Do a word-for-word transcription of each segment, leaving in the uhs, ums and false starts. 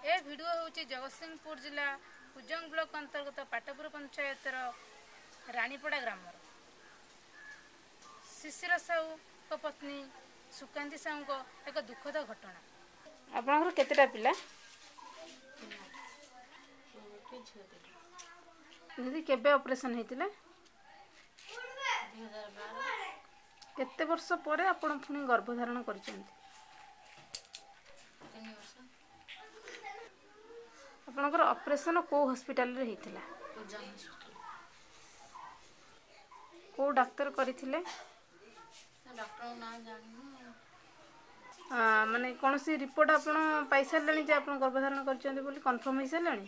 ए video होची जगतसिंहपुर जिला Kujang block अंतर्गत पाटपुर पंचायतर रानीपड़ा ग्राम शिशिर साहू पत्नी सुकांती साहू एक दुखद घटना। आपनकर केतेटा पिला दीदी केबे ऑपरेशन हेतिला केते वर्ष परे आपण पुनी गर्भधारण करिसेंती आपनकर ऑपरेशन को हॉस्पिटल रे हेतिला को डॉक्टर करिथिले डॉक्टर ना जानि हां माने कोन सी रिपोर्ट आपण पाई सारलेनी जे आपण गर्भधारण करिसेंती बोली कंफर्म होई सारलेनी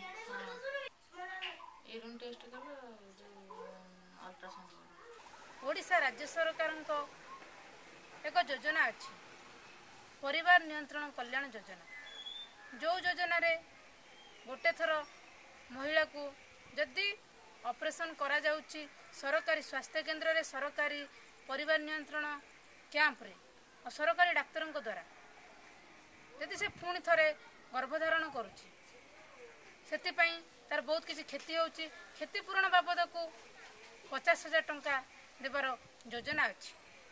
यूरिन टेस्ट कर जो अल्ट्रासाउंड ओडिशा राज्य सरकार को एक योजना अछि परिवार नियंत्रण कल्याण योजना जो योजना रे गोटे थर महिला को जदि ऑपरेशन करा जाउची सरकारी स्वास्थ्य केंद्र रे सरकारी परिवार नियंत्रण कैंप रे और सरकारी डाक्तरों द्वारा जदि से पुणी थरे गर्भधारण करुची सेति पई तार बहुत किसी क्षति होची क्षतिपूरण बाबद को पचास हजार टंका देवार योजना अछि।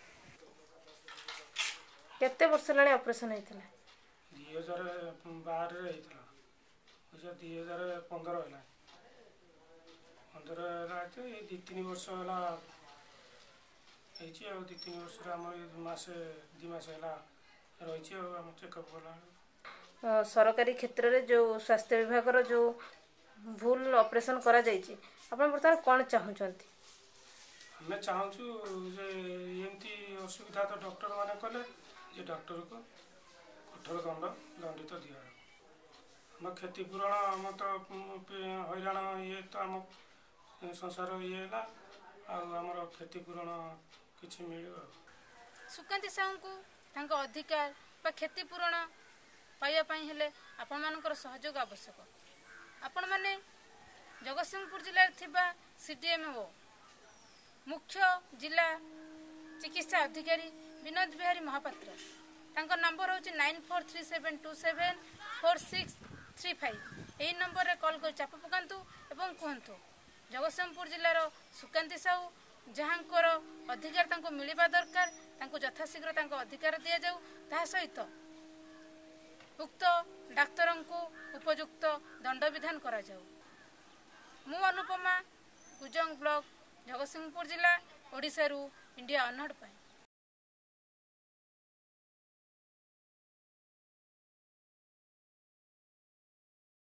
केते वर्ष लाने ऑपरेशन हेतिला दो हज़ार बारह रे हेतिला दो हज़ार पंद्रह होला पंद्रह होला तो ये दो तीन वर्ष होला हेची आ दो तीन वर्ष रा हम मासे दो मास होला रहिची आ हम चेकअप होला सरकारी क्षेत्र रे जो स्वास्थ्य विभाग रो जो भूल ऑपरेशन करा जायछि आपण बर्तमान कोन चाहउछंती हमें चाहूँ जे एमती असुविधा तो डॉक्टर माने कले जे डॉक्टर को कठोर दंड दंडित तो दिया हम क्षतिपूरण हम तो हैरान ये तो आम संसार ये आमर क्षतिपूरण किसी मिल सुकांती साहू को तांको अधिकार बा क्षतिपूरण पाइबा हेले आपण मानकर सहयोग आवश्यक। आपण माने जगतसिंहपुर जिले थिबा सीडीएमओ मुख्य जिला चिकित्सा अधिकारी विनोद बिहारी महापात्र तांको नंबर होची nine four three seven two seven four six three five एही नंबर रे कॉल कर चाप पकांतु एवं कहंतु जगतसिंहपुर जिलार सुकांती साहू जहाँकर अधिकार तांको मिलिबा दरकार तांको यथाशीघ्र तांको अधिकार दिया जाऊ ता सहित उक्त डाक्तरों को उपयुक्त दंड विधान करा जाऊ। मु अनुपमा कुजंग ब्लॉक जगतसिंहपुर जिला ओडिशा रु इंडिया अनहड पाई।